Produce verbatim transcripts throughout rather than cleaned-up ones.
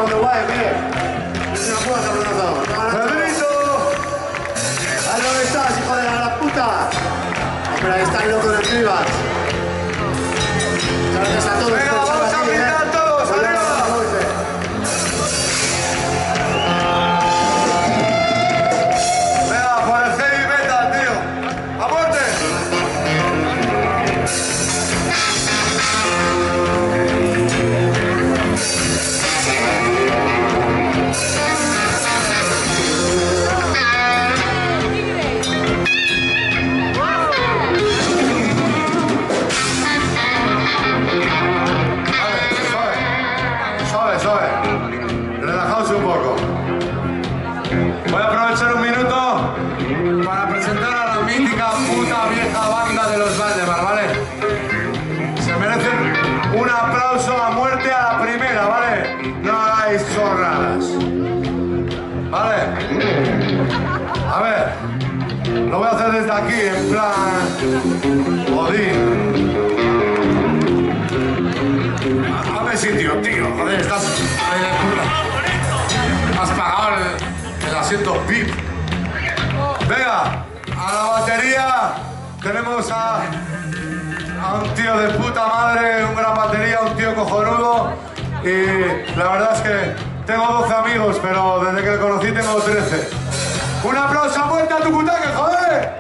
con Uruguay, ¿qué? Es una puta, Bruno. ¡Pedrito! ¿A dónde estás, hijo de la gran puta? Hombre, ahí está el loco del Cribas. Muchas gracias a todos. Venga, vamos a brindar todos, arriba. Venga, por el heavy metal, tío. ¡A muerte! Relajaos un poco. Voy a aprovechar un minuto para presentar a la mítica puta vieja banda de los Valdemar, ¿vale? Se merecen un aplauso a muerte a la primera, ¿vale? No hagáis chorradas. ¿Vale? A ver, lo voy a hacer desde aquí, en plan... Odín. Dame sitio, tío. Joder, estás... Has pagado el, el asiento V I P. Venga, a la batería tenemos a, a un tío de puta madre, un gran batería, un tío cojonudo. Y la verdad es que tengo doce amigos, pero desde que le conocí tengo trece. Un aplauso a muerte a tu putaque, joder.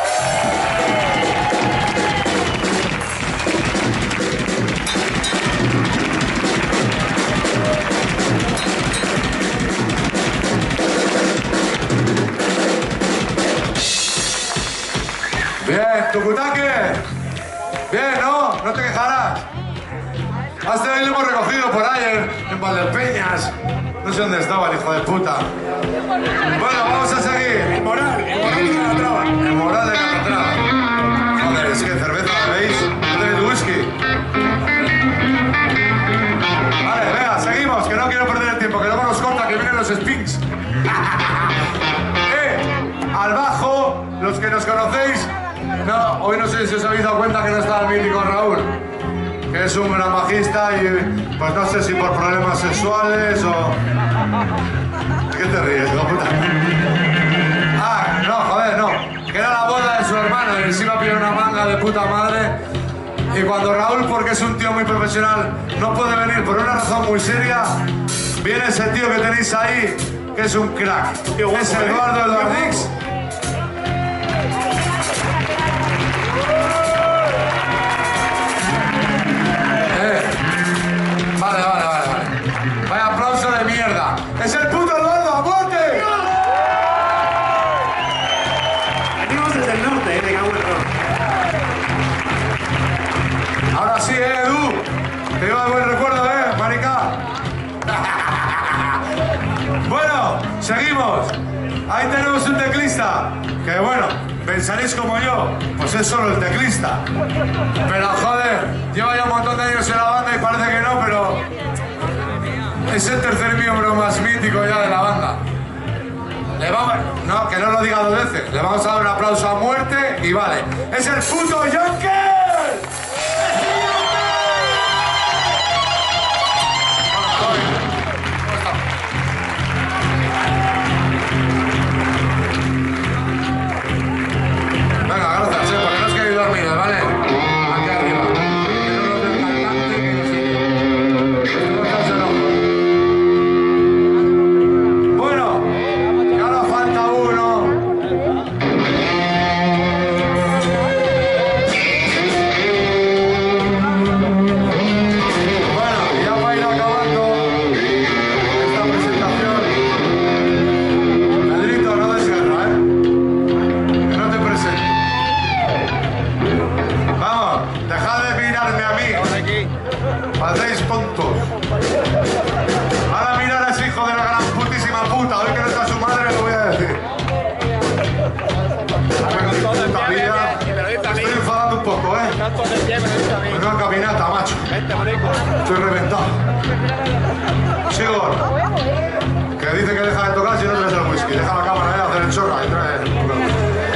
Bien, Tucutaque. Bien, ¿no? No te quejarás. Hasta ahí lo hemos recogido por ahí en, en Valdepeñas. No sé dónde estaba el hijo de puta. Bueno, vamos a seguir. El moral, el moral de Calatrava. El moral de Calatrava. Joder, es que cerveza, ¿veis? No tenéis whisky. Vale, venga, seguimos, que no quiero perder el tiempo, que luego nos corta, que vienen los Spinks. eh, al bajo, los que nos conocéis. No, hoy no sé si os habéis dado cuenta que no está el mítico Raúl, que es un gran bajista y pues no sé si por problemas sexuales o... ¿Qué te ríes, hijo de puta? Ah, no, joder, no, que era la boda de su hermano y se iba a pillar una manga de puta madre y cuando Raúl, porque es un tío muy profesional, no puede venir por una razón muy seria, viene ese tío que tenéis ahí, que es un crack, guapo, es Eduardo ¿eh? Eduardix. Vale, vale, vale, vale. Vaya aplauso de mierda. ¡Es el puto Eduardo, a muerte! Venimos desde el norte, eh, de Cabrón. Ahora sí, eh, Edu. Te llevo de buen recuerdo, eh, marica. Bueno, seguimos. Ahí tenemos un teclista. Que bueno, pensaréis como yo, pues es solo el teclista. Pero joder, lleva ya un montón de años en la banda y parece que no, pero es el tercer miembro más mítico ya de la banda. Le vamos, no, que no lo diga dos veces. Le vamos a dar un aplauso a muerte y vale. ¡Es el puto Jonker! Venga, gracias, eh, porque no os queréis dormir, ¿vale? Aquí arriba. Que no nos den cantante, que no sé. No estás en ojo. Bueno, que ahora falta uno. Bueno, ya para ir acabando esta presentación. Pedrito, no des guerra, ¿eh? Que no te presento. Vamos, dejad de mirarme a mí. Hacéis tontos. Ahora mirar a ese hijo de la gran putísima puta. Hoy que no está su madre, lo voy a decir. Puta vida. Me estoy enfadando un poco, ¿eh? Una caminata, macho. Estoy reventado. Sigo. Que dice que deja de tocar si no traes el whisky. Deja la cámara, ¿eh? Hacer el chorra y trae.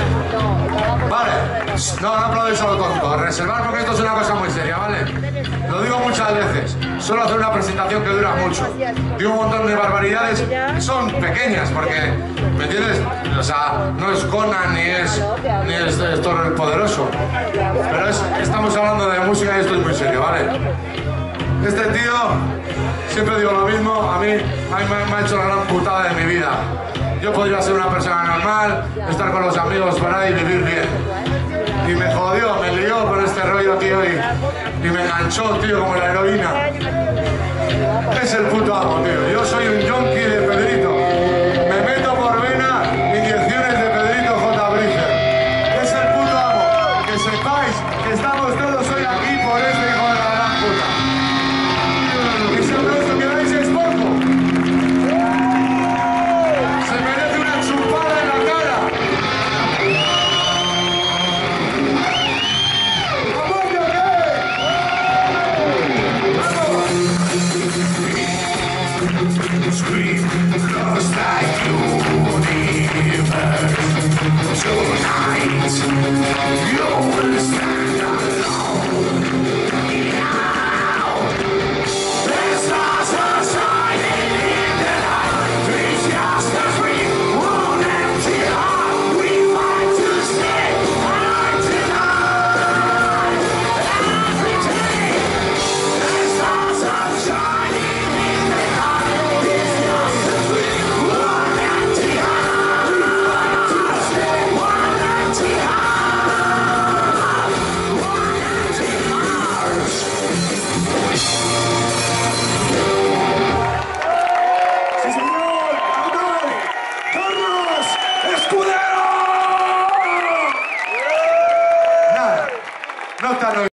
Vale. No, no aplaudéis a lo tonto. Reservar porque esto es una cosa muy seria, ¿vale? Lo lo digo muchas veces, suelo hacer una presentación que dura mucho. Digo un montón de barbaridades que son pequeñas, porque, ¿me entiendes? O sea, no es Conan ni es, ni es, es Thor el Poderoso. Pero es, estamos hablando de música y esto es muy serio, ¿vale? Este tío, siempre digo lo mismo, a mí, a mí me, me ha hecho la gran putada de mi vida. Yo podría ser una persona normal, estar con los amigos por ahí y vivir bien. Y me jodió, me lió con este rollo, tío, y, y me enganchó, tío, como la heroína. Es el puto amo, tío. Yo soy un yonki de Pedrito. Me meto por vena inyecciones de Pedrito J. Bridger. Es el puto amo. Que sepáis que estamos todos hoy aquí por este hijo de la gran puta. Y siempre esto que veis es poco. Se merece una chupada en la cara. Scream across like universe. Tonight you will stand alone. Now the stars are shining in the night. It's just a dream, one empty heart. We fight to stay alive tonight. Every day the stars are shining in the night. It's just a dream, one empty heart. We fight to stay, one empty heart. One empty heart. ¡Sí, señor! ¡Capitán! ¡Carlos Escudero! Nada, no te han oído.